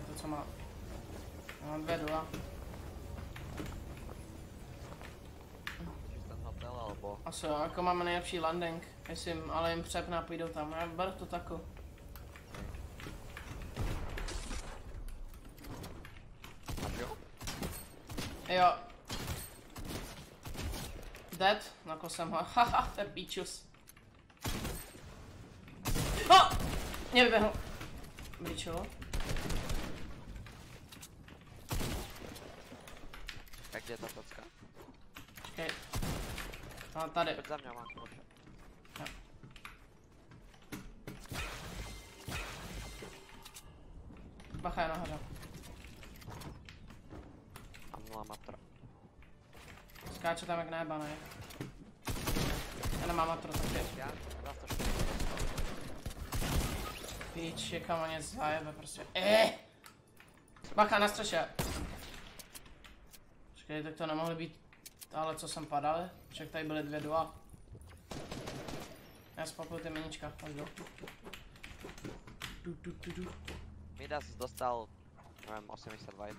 to co má. Mám 2 dula. Ten hotel, alebo... Asi jo, jako máme nejlepší landing. Jestli ale jim přepne a půjdou tam. Já beru to taku. Jo. Dead, nakl jsem ho. Haha, to je píčus. Oh! Mě vyběhl. Bričilo. Jak je ta tocka? Počkej. No, tady. Pojď za mě, mám to. Bacha je nahoře. Mám 0 matra. Skáče tam jak nejebaný. Já nemám matro taky. Já? 24. Píč, je kam něco zajebe prostě. Bacha na střeše. Počkej, tak to nemohly být ale co jsem padal. Však tady byly 2 dua. Já spakuju ty minička, pojď. Midas dostal, nevím, 80 white.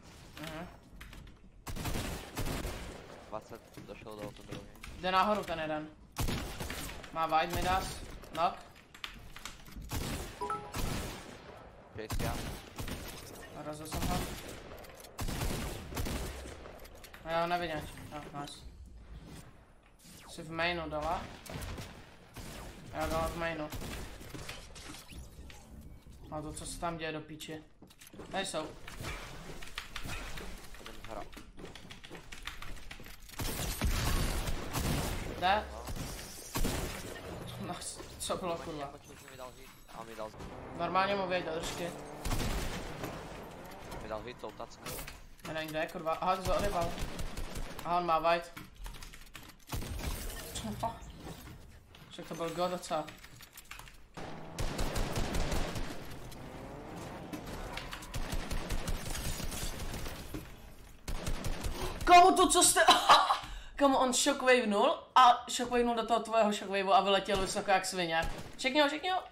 20 došel do ten druhý. Jde nahoru ten jeden. Má white Midas, knock. Chase já. Narazil jsem ho. A já ho nevidím. Nice. Jsi v mainu dole. Já dole v mainu. A to co se tam děje do píči. Tady jsou. Jeden hra. Jde? No, co bylo kurva? Mi dal hit. A mi dal... Normálně mu věď do držky. Mi dal hit tou tackou. Já nevím kde je kurva. Aha, to odjebal. Aha, on má white. Však to byl god docela. Komu to co jste... Komu on shockwavenul a shockwavenul do toho tvého shockwaveu a vyletěl vysoko jak svině. Čekni ho.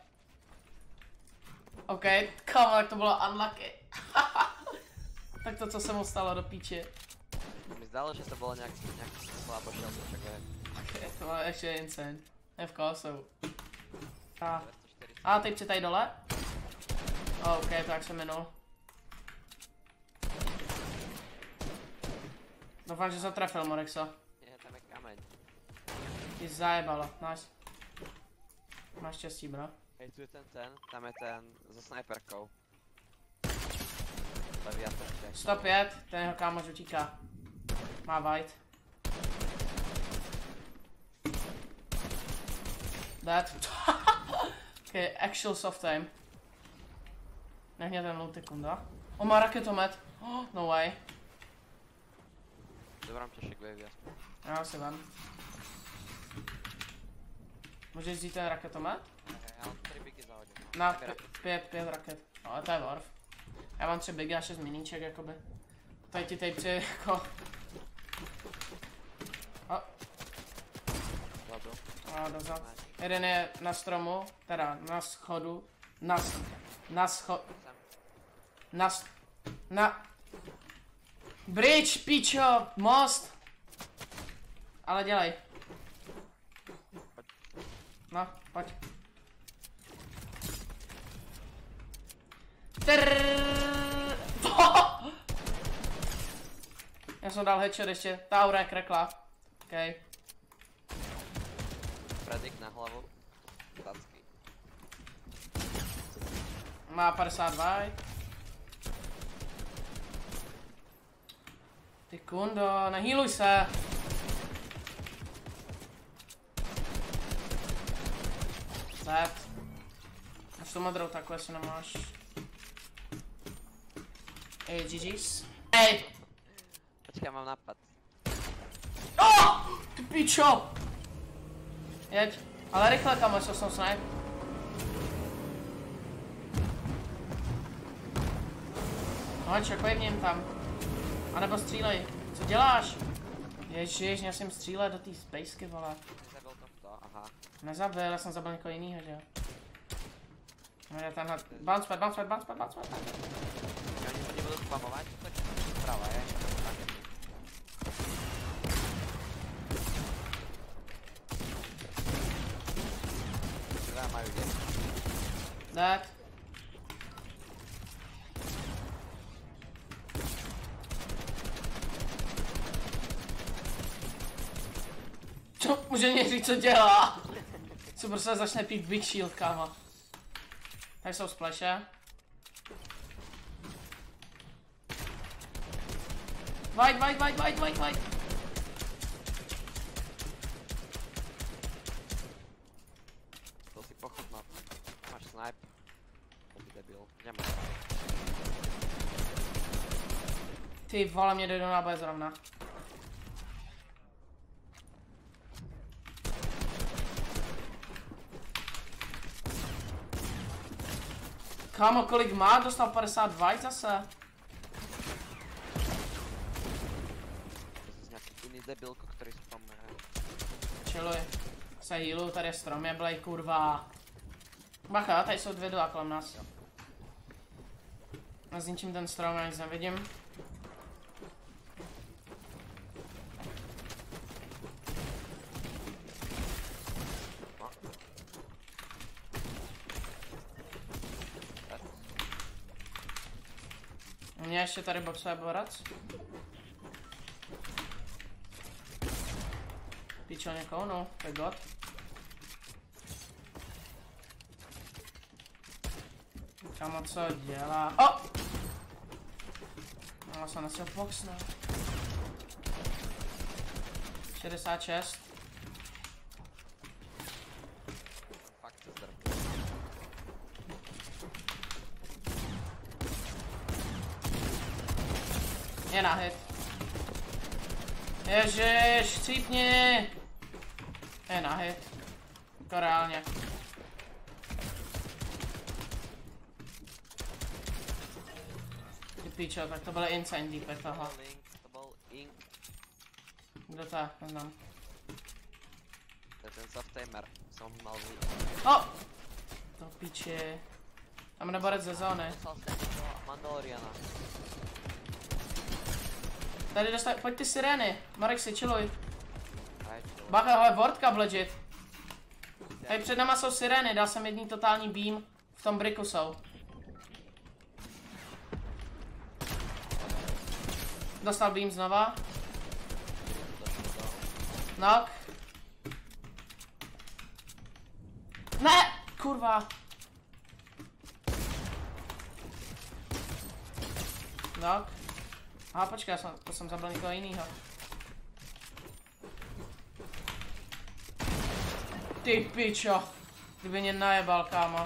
OK, komu, tak to bylo unlucky. Tak to co se mu stalo do píči. Mi zdalo, že to bylo nějak slabo šel to shockwave. OK, to bylo ještě insane. Je v kosu. A teď tady dole. OK, to jak jsem minul. Doufám, že se trefil, Morexo. Je, tam je kameň. Ty zajebalo, nice. Máš štěstí, bro. Hej, tu je ten, tam je ten za sniperkou. Leviathan. 105, ten jeho kámoš utíká. Má white. Dead. OK, actual soft time. Nech mě ten loot kunda. On má raketomet. Oh, no way. Dobrám tě shockwave aspoň. Já si vem. Můžeš vzít ten raketomet? Já mám 3 bigy zahodil. Na 5 raket. No, ale to je warf. Já mám 3 bigy a 6 miníček, jakoby. Tady ti tady přijde jako... A dozad. Jeden je na stromu, teda na schodu. Na bridge, pičo, most. Ale dělej. No, pojď. Já jsem dal headshot ještě, ta aura je krekla. OK. Predik na hlavu. Tacky. Má 52. Ty kundo, nehýluj se. Zet. Máš tu modrou taku, jestli nemáš. GG's. Ej! Počkej, mám nápad. Ty pičo! Jeď. Ale rychle tam, jestli jsem snipe. No, čekaj v něm tam. A nebo střílej. Co děláš? Ježiš, já jsem střílet do té spacey, vole. Nezabil to to, aha. Nezabil, já jsem zabil někoho jinýho, že jo? No, já tenhle... Bounce pad. Já spamovat, tak zprava je. Dva mají dět. Dead. Co? Může mě říct, co dělá? Co prostě začne pít Big Shield, kámo. Tady jsou splashe. White. To si pochutnat. Máš snipe. Ty debil. Nemáš. Ty vole, mě jde do náboje zrovna. Kámo, kolik má? Dostal 52 zase. To je nějaký jiný debilko, který spamuje. Chilluj. Se healuju, tady je strom, je blej, kurva. Bacha, tady jsou dvě dola kolem nás. A zničím ten strom, já nic nevidím. Mě ještě tady boxuje borac. Píčel někoho, no, to je god. Kámo, co dělá? O! No, jsem nesil box, ne? 66. Fakt se zdrb. Je na hit. Ježiš, chcípni! Je na hit. Jako reálně. Ty píčo, tak to byl insane deep tohle. To byl Ink. Kdo to je? Neznám. To je ten softamer. Jsem mal vůjt. O! To píči. Tam jde borec ze zóny. Poslal jsem do Mandaloriana. Tady dostal, pojď ty sirény. Marek si chilluj. Right. Bacha, hele, wordka legit. Tady před náma jsou sirény, dal jsem jedný totální beam. V tom briku jsou. Dostal beam znova. Knock. Ne! Kurva. Knock. Aha, počkej, to jsem zabil někoho jinýho. Ty pičo. Kdyby mě najebal, kámo.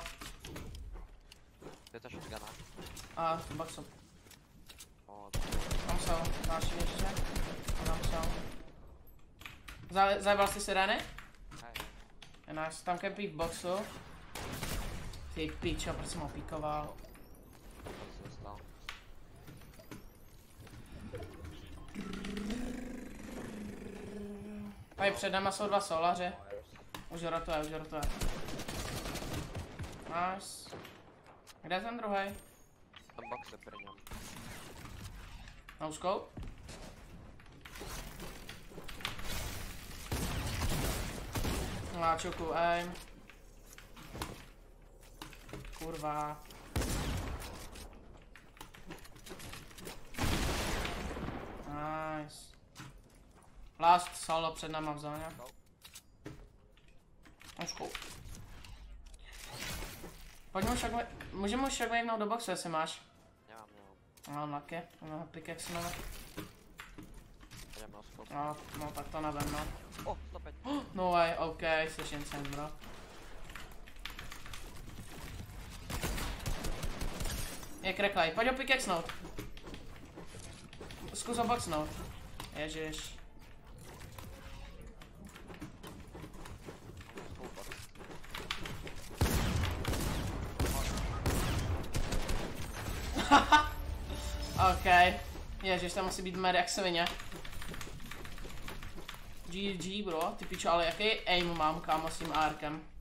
Je to shotguna. A, boxu. O, Tam jsou, další ještě. A tam jsou. Zajebal jsi sirény? hej. Je nice, tam kempí v boxu. Ty pičo, proč jsem ho píkoval? To se dostal. Tady před náma jsou dva solaři. Už rotuje. Nice. Kde je ten druhý? Ten box je pro něm. No scope? No čuku, aim. Kurva. Nice. Last solo před náma v zóně. No scope. Pojďme však, můžeme už však vejvnout do boxu, jestli máš. Nemám. No, laky, no, pickaxe máme. Jdem na skop. No, tak to nevím, no. O, 105. No way, ok, jsi insane, bro. Je kreklej, pojď ho pickaxenout. Zkus ho boxnout. Ježiš. Ok. Ježiš, tam musí být med jak svině. GG bro, ty pičo, ale jaký aim mám kámo s tím arkem?